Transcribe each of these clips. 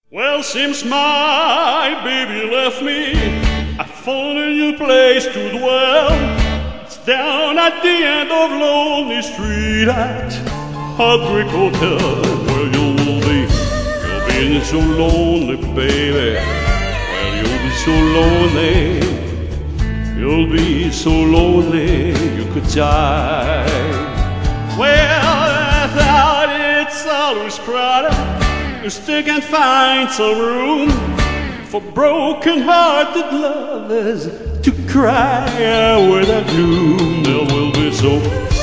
Well, since my baby left me, I found a new place to dwell. It's down at the end of Lonely Street at Heartbreak Hotel, where you'll be. You'll be so lonely, baby. Well, you'll be so lonely. You'll be so lonely you could die. Well, I thought it's always crowded. You still can't find some room for broken-hearted lovers to cry without gloom. They will be so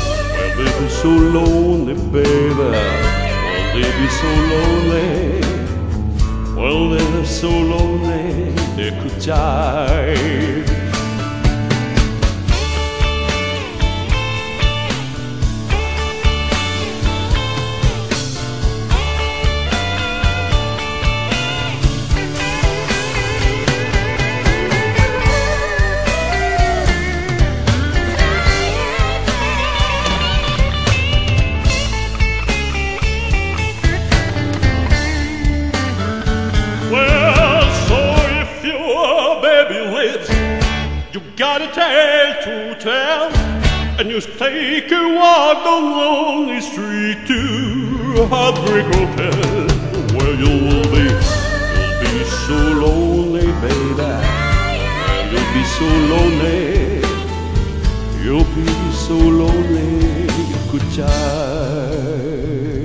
lonely, baby. Well, they'll be so lonely. Well, they're so lonely they could die. You got a tale to tell, and you take a walk down Lonely Street to Heartbreak Hotel, where you'll be so lonely, baby. Well, you'll be so lonely, you'll be so lonely you could die.